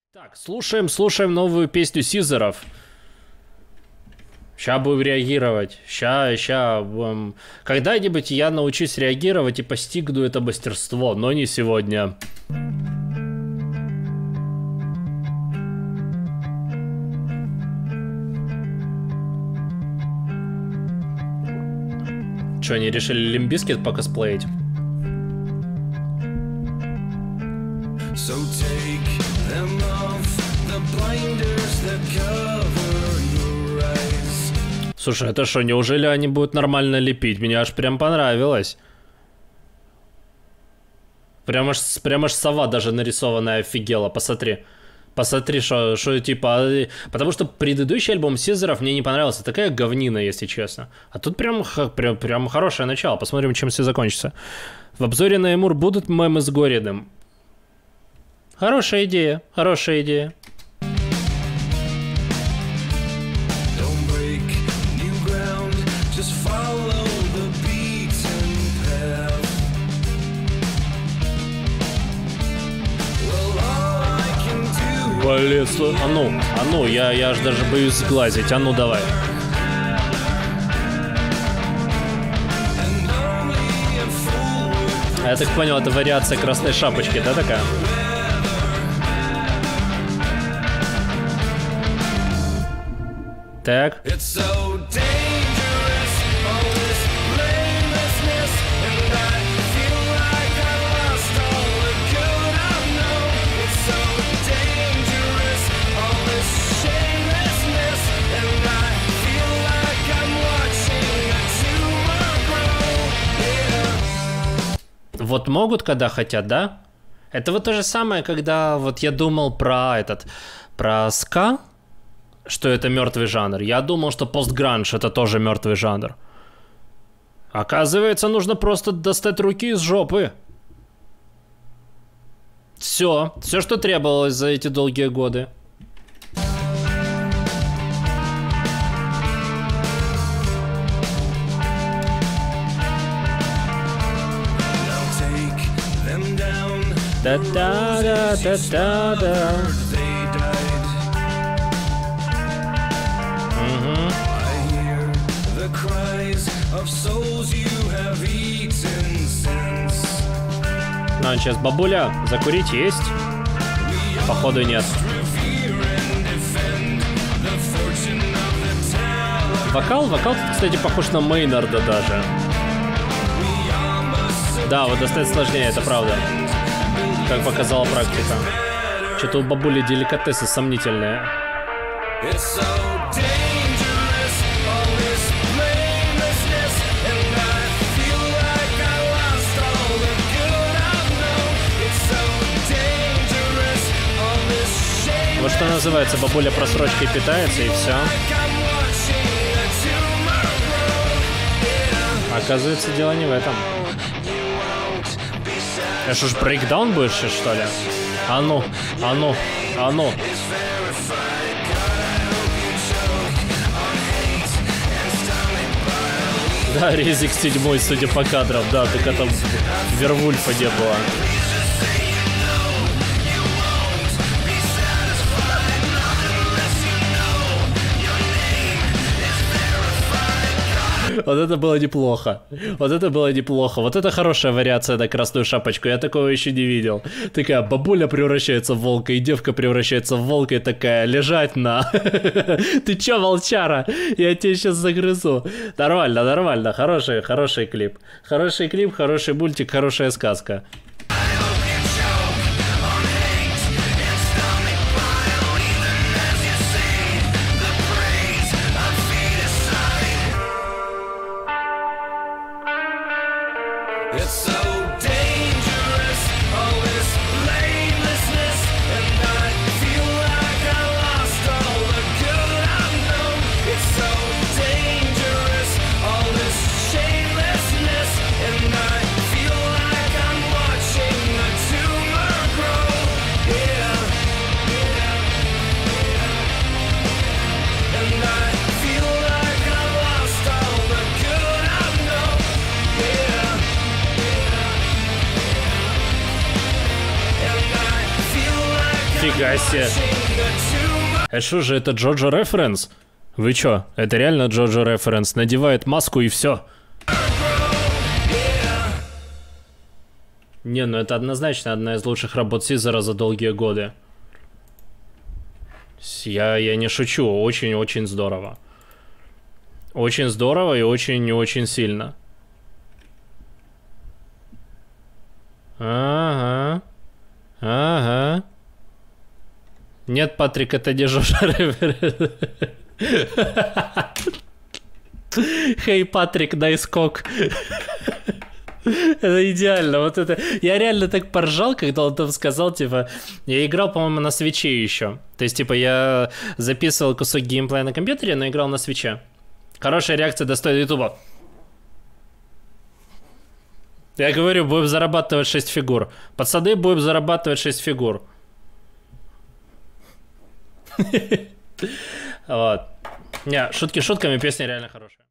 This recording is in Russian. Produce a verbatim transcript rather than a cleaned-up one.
Так, слушаем, слушаем новую песню Сизеров. Ща будем реагировать. Ща, ща. Эм, когда-нибудь я научусь реагировать и постигну это мастерство, но не сегодня. Че, они решили Лимп Бизкит покосплеить? So take them off, the blinders that cover your eyes. Слушай, это что, неужели они будут нормально лепить? Мне аж прям понравилось. Прям аж, прям аж сова даже нарисованная офигела, посмотри. Посмотри, что, что типа... Потому что предыдущий альбом Сизеров мне не понравился. Такая говнина, если честно. А тут прям, прям, прям хорошее начало. Посмотрим, чем все закончится. В обзоре на Эмур будут мемы с Гориным. Хорошая идея, хорошая идея. Блин, а ну, а ну, я, я аж даже боюсь сглазить, а ну давай. Я так понял, это вариация красной шапочки, да, такая? Так. Вот могут, когда хотят, да? Это вот то же самое, когда вот я думал про этот, про ска, что это мертвый жанр. Я думал, что постгранж это тоже мертвый жанр. Оказывается, нужно просто достать руки из жопы. Все, все, что требовалось за эти долгие годы. Да-да-да-да-да-да. Ну, сейчас бабуля, закурить есть? Походу нет. Вокал, вокал, кстати, похож на Мейнарда даже. Да, вот достать сложнее, это правда. Как показала практика. Что-то у бабули деликатесы сомнительные. Вот что называется, бабуля просрочкой питается и все. Оказывается, дело не в этом. А что ж, брейкдаун будешь, что ли? А ну, а ну, а ну. Да, резик седьмой, судя по кадрам, да, так это в Вервульфа не было. Вот это было неплохо. Вот это было неплохо. Вот это хорошая вариация на красную шапочку. Я такого еще не видел. Такая бабуля превращается в волка, и девка превращается в волка, и такая, лежать на. Ты че, волчара? Я тебя сейчас загрызу. Нормально, нормально. Хороший, хороший клип. Хороший клип, хороший мультик, хорошая сказка. Watch Нифига себе. Это что же, это Джоджо референс? Вы чё? Это реально Джоджо референс. Надевает маску и все. Не, ну это однозначно одна из лучших работ Сизера за долгие годы. Я, я не шучу, очень-очень здорово. Очень здорово и очень-очень сильно. Ага. Ага. Нет, Патрик, это не Джоджо референс. Хей, Патрик, дай скок. Это идеально, вот это. Я реально так поржал, когда он там сказал, типа, я играл, по-моему, на свитче еще. То есть, типа, я записывал кусок геймплея на компьютере, но играл на свитче. Хорошая реакция достойна ютуба. Я говорю, будем зарабатывать шесть фигур. Пацаны, будем зарабатывать шесть фигур. Вот. Не, шутки шутками, песня реально хорошая.